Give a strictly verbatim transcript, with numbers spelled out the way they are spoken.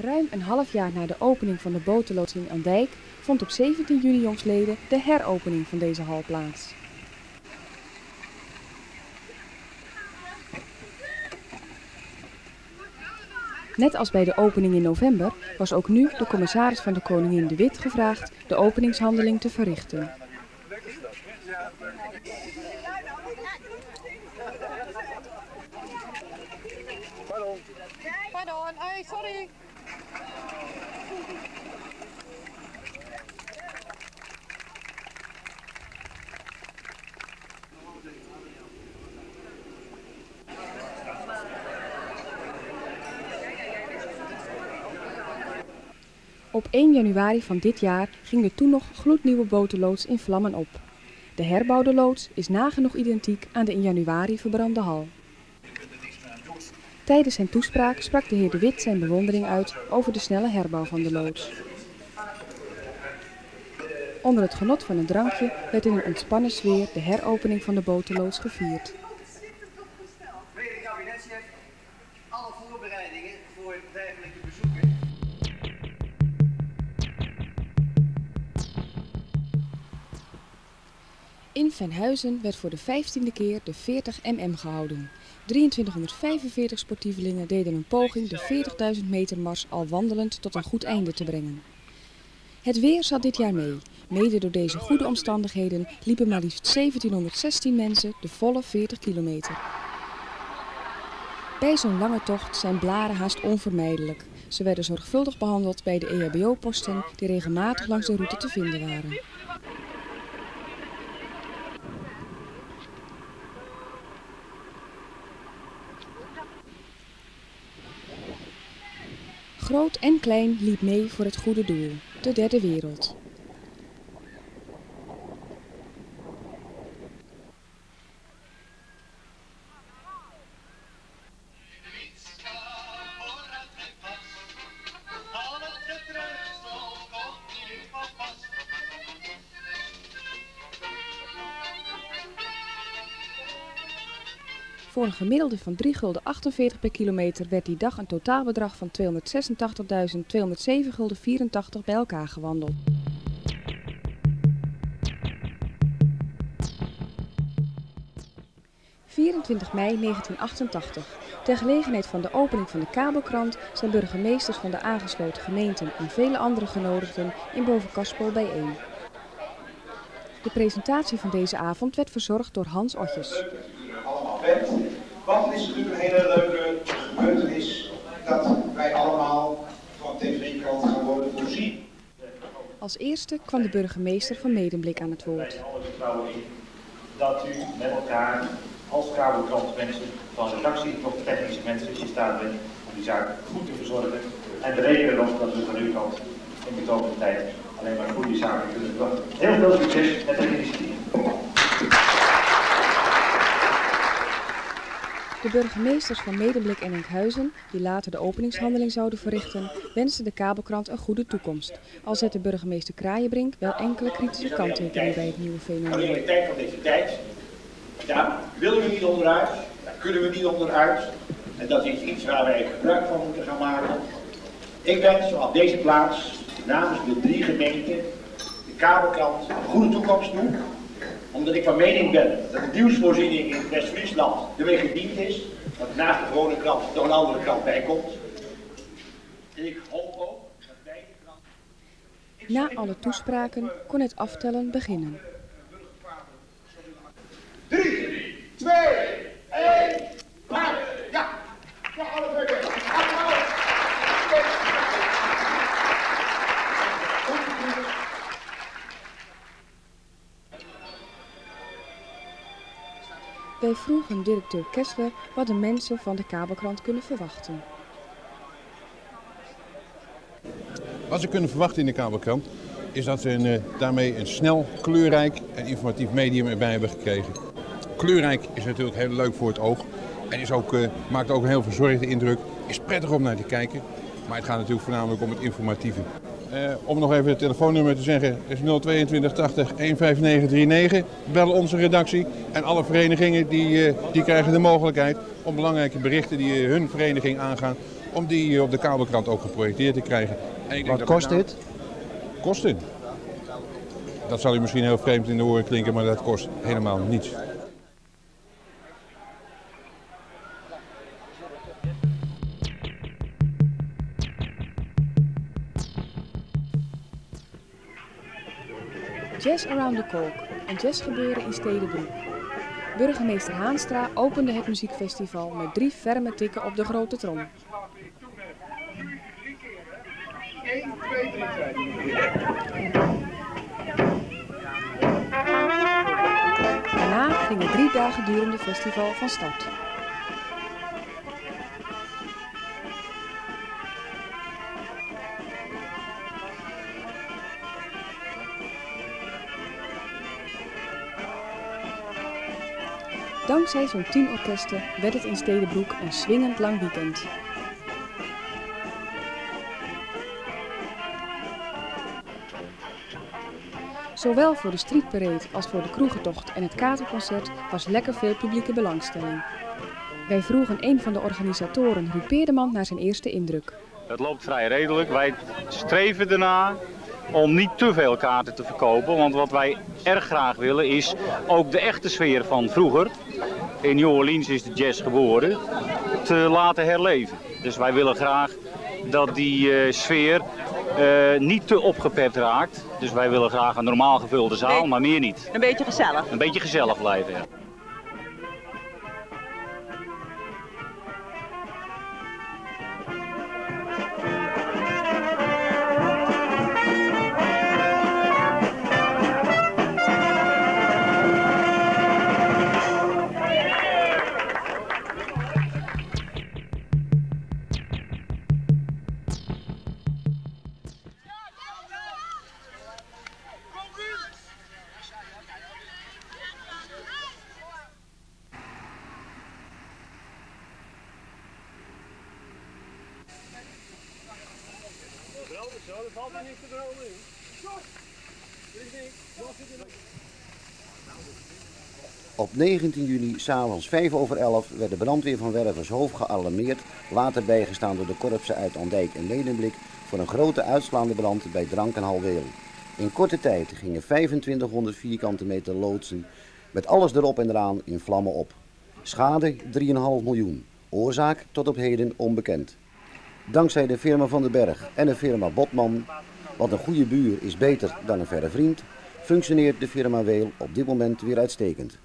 Ruim een half jaar na de opening van de botenloods in Andijk vond op zeventien juni jongstleden de heropening van deze hal plaats. Net als bij de opening in november was ook nu de commissaris van de Koningin de Wit gevraagd de openingshandeling te verrichten. Pardon. Pardon, hey, sorry. Op één januari van dit jaar ging de toen nog gloednieuwe botenloods in vlammen op. De herbouwde loods is nagenoeg identiek aan de in januari verbrande hal. Tijdens zijn toespraak sprak de heer De Wit zijn bewondering uit over de snelle herbouw van de loods. Onder het genot van een drankje werd in een ontspannen sfeer de heropening van de botenloods gevierd. Tweede kabinetschef, alle voorbereidingen voor dergelijke bezoeken. In Venhuizen werd voor de vijftiende keer de veertig M M gehouden. drieëntwintighonderdvijfenveertig sportievelingen deden een poging de veertigduizend meter mars al wandelend tot een goed einde te brengen. Het weer zat dit jaar mee. Mede door deze goede omstandigheden liepen maar liefst zeventienhonderdzestien mensen de volle veertig kilometer. Bij zo'n lange tocht zijn blaren haast onvermijdelijk. Ze werden zorgvuldig behandeld bij de E H B O-posten die regelmatig langs de route te vinden waren. Groot en klein liep mee voor het goede doel, de derde wereld. Voor een gemiddelde van drie gulden achtenveertig per kilometer werd die dag een totaalbedrag van tweehonderdzesentachtigduizend tweehonderdzeven gulden vierentachtig bij elkaar gewandeld. vierentwintig mei negentienhonderdachtentachtig. Ter gelegenheid van de opening van de kabelkrant zijn burgemeesters van de aangesloten gemeenten en vele andere genodigden in Bovenkarspel bijeen. De presentatie van deze avond werd verzorgd door Hans Otjes. Want het is natuurlijk een hele leuke gebeurtenis dat wij allemaal van tv-krant gaan worden voorzien. Als eerste kwam de burgemeester van Medemblik aan het woord. Alle vertrouwen in dat u met elkaar als kabelkrantmensen van redactie tot technische mensen in staat bent om die zaak goed te verzorgen. En we rekenen erop dat we van uw kant in de komende tijd alleen maar goede zaken kunnen verwachten. Heel veel succes met het initiatief. De burgemeesters van Medemblik en Enkhuizen, die later de openingshandeling zouden verrichten, wensten de kabelkrant een goede toekomst. Al zette burgemeester Kraaienbrink wel enkele kritische kanttekeningen bij het nieuwe fenomeen. De realiteit van deze tijd, daar willen we niet onderuit, daar kunnen we niet onderuit. En dat is iets waar wij gebruik van moeten gaan maken. Ik wens op deze plaats namens de drie gemeenten de kabelkrant een goede toekomst toe. Omdat ik van mening ben dat de nieuwsvoorziening in West-Friesland ermee gediend is, dat er naast de gewone krant nog een andere krant bij komt. En ik hoop ook dat wij de krant... Na alle toespraken kon het aftellen beginnen. drie, twee, één, maar ja! Ja, alle twee. Wij vroegen directeur Kessler wat de mensen van de kabelkrant kunnen verwachten. Wat ze kunnen verwachten in de kabelkrant is dat ze een, uh, daarmee een snel, kleurrijk en informatief medium erbij hebben gekregen. Kleurrijk is natuurlijk heel leuk voor het oog en is ook, uh, maakt ook een heel verzorgde indruk. Is prettig om naar te kijken, maar het gaat natuurlijk voornamelijk om het informatieve. Uh, om nog even het telefoonnummer te zeggen, is nul tweeëntwintig tachtig eenenvijftig negen. Bel onze redactie en alle verenigingen die, uh, die krijgen de mogelijkheid om belangrijke berichten die uh, hun vereniging aangaan, om die op de kabelkrant ook geprojecteerd te krijgen. En ik denk Wat dat kost met name- dit? Kost dit? Dat zal u misschien heel vreemd in de oren klinken, maar dat kost helemaal niets. Jazz Around the Kolk, een jazzgebeuren in Stedenbroek. Burgemeester Haanstra opende het muziekfestival met drie ferme tikken op de grote trom. één, twee, drie, Daarna ging het drie dagen durende festival van start. Dankzij zo'n tien orkesten werd het in Stedenbroek een swingend lang weekend. Zowel voor de streetparade als voor de kroegentocht en het katerconcert was lekker veel publieke belangstelling. Wij vroegen een van de organisatoren, Ruud Peerdeman, naar zijn eerste indruk. Het loopt vrij redelijk. Wij streven ernaar om niet te veel kaarten te verkopen. Want wat wij erg graag willen is ook de echte sfeer van vroeger. In New Orleans is de jazz geboren, te laten herleven. Dus wij willen graag dat die uh, sfeer uh, niet te opgepept raakt. Dus wij willen graag een normaal gevulde zaal, maar meer niet. Een beetje gezellig. Een beetje gezellig blijven, ja. Op negentien juni, s'avonds vijf over elf, werd de brandweer van Wervershoofd gealarmeerd, later bijgestaan door de korpsen uit Ondijk en Medemblik, voor een grote uitslaande brand bij Drank en Halweel. In korte tijd gingen vijfentwintighonderd vierkante meter loodsen met alles erop en eraan in vlammen op. Schade drie komma vijf miljoen, oorzaak tot op heden onbekend. Dankzij de firma Van den Berg en de firma Botman, want een goede buur is beter dan een verre vriend, functioneert de firma Weel op dit moment weer uitstekend.